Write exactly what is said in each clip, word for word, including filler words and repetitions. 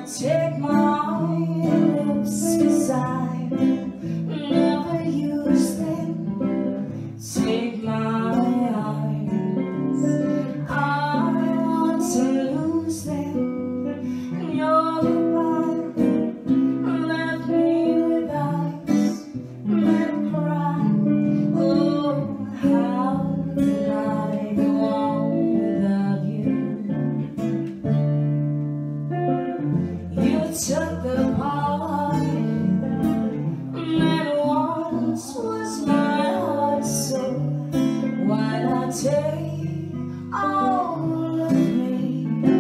Take my lips, 'cause I never use them. Take my eyes, I want to lose them. Your goodbye left me with eyes that cry. Oh, how can I go on without you? You took the part that once was my heart, so why not take all of me?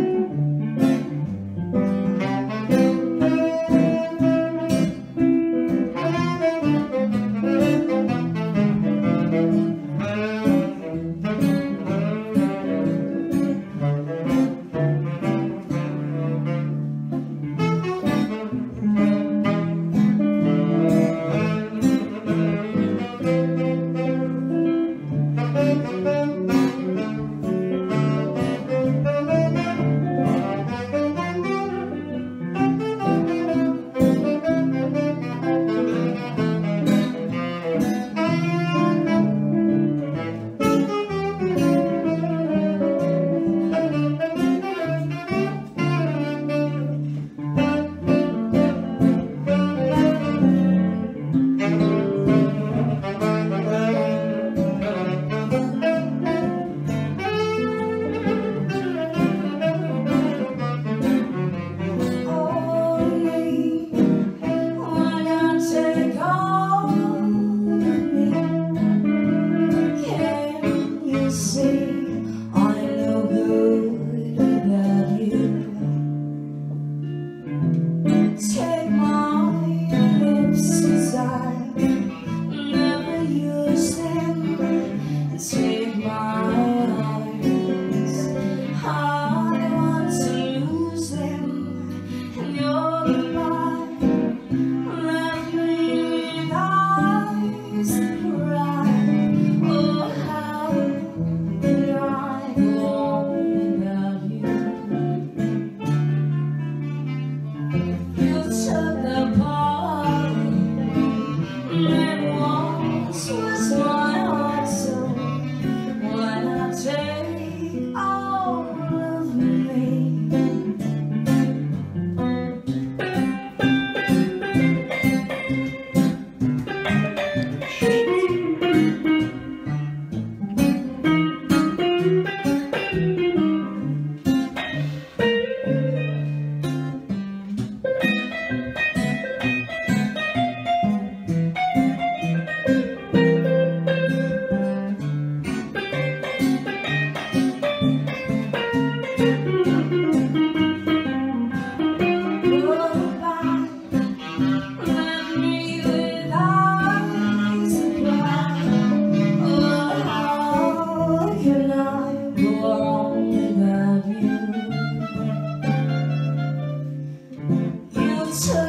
Take my lips, 'cause I never use them. Take my eyes, I want to lose them. And your goodbye left me with eyes that cry. Oh, how can I go on without you? You took the part that once was my heart, so why not take all of me? So